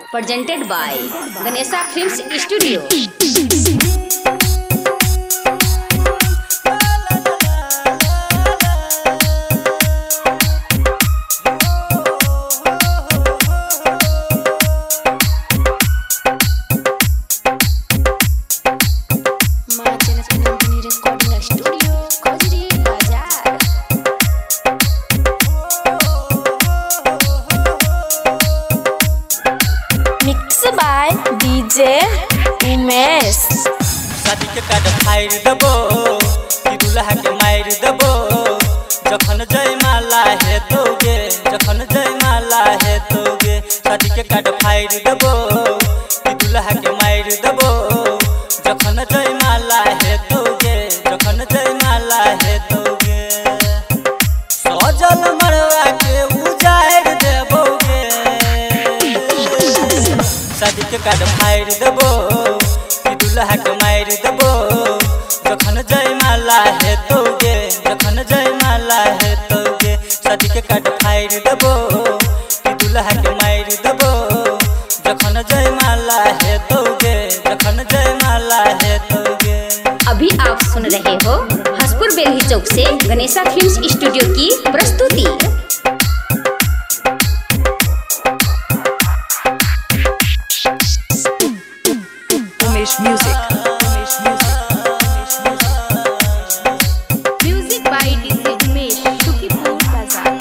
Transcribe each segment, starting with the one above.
presented by Ganesha Films Studio. by DJ Umesh. शादी के card फाड़ देबो कि दुल्हा के मार देबो जखन जयमाला है तोगे जखन जयमाला है तोगे शादी के कार्ड फाड़ देबो कि दुल्हा के मार देबो जखन जयमाला है तोगे जखन जयमाला है तोगे सजल मरवा के उजाड़ देबोगे शादी के कार्ड फाड़ देबो कि दुल्हा के मार देबो जखन जयमाला है तोगे जखन जयमाला है तोगे शादी के कार्ड फाड़ देबो कि दुल्हा के मार देबो जखन जयमाला है तोगे जखन जयमाला है तोगे। अभी आप सुन रहे हो हसपुर बेलही चौक से गणेशा फिल्म्स स्टूडियो की प्रस्तुति। Music by DJ Umesh Sukhipur Bazaar.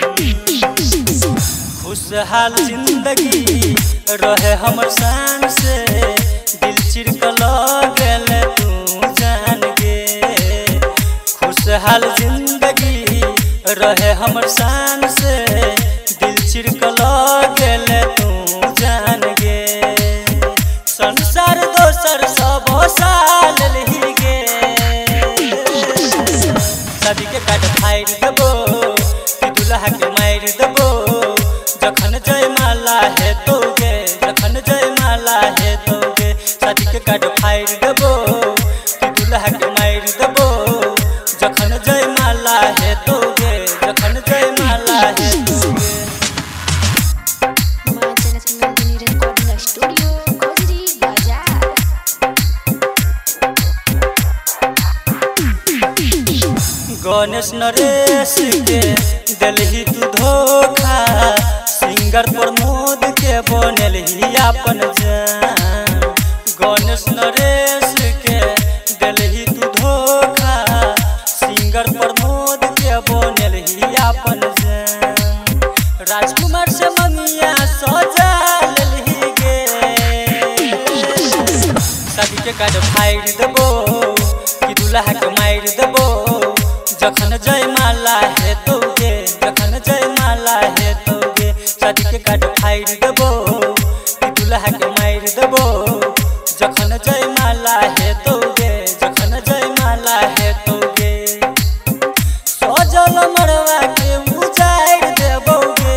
खुशहाल जिंदगी रहे हमर शान से दिल चिरकल गेल तू जान गे खुशहाल जिंदगी रहे हमर शान से दिल चिरकल गेल तू जान गे संसार दोसर सब साल लही गे शादी के कार्ड फाड़ देबो कि दुल्हा के मार देबो जखन जयमाला है तोगे जखन जयमाला है तोगे शादी के कार्ड फाड़ देबो कि दुल्हा के मार देबो जखन जयमाला है तोगे जखन जयमाला है तोगे। गणेश नरेश के दिलही तू धोखा सिंगर प्रमोद के बनल ही अपन जान गणेश नरेश के दिलही तू धोखा सिंगर प्रमोद के बनल ही अपन जान राजकुमार से ममिया सजा लही गे शादी के कार्ड फाड़ देबो कि दुल्हा के मार देबो जखन जयमाला है तोगे जखन जयमाला है तोगे शादी के कार्ड फाड़ देबो कि दुल्हा के मार देबो जखन जयमाला है तोगे जखन जयमाला है तोगे सजल मरवा के उजाड़ देबोगे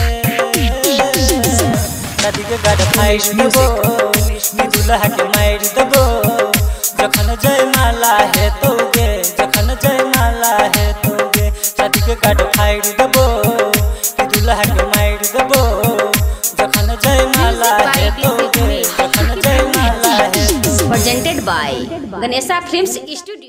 शादी के कार्ड फाड़ देबो कि दुल्हा के मार देबो जखन जयमाला है तोगे जखन जयमाला है तोगे शादी के कार्ड फाड़ देबो कि दुल्हा के मार देबो जखन जयमाला है तोगे जखन जयमाला है। Presented by Ganesha Films Studio।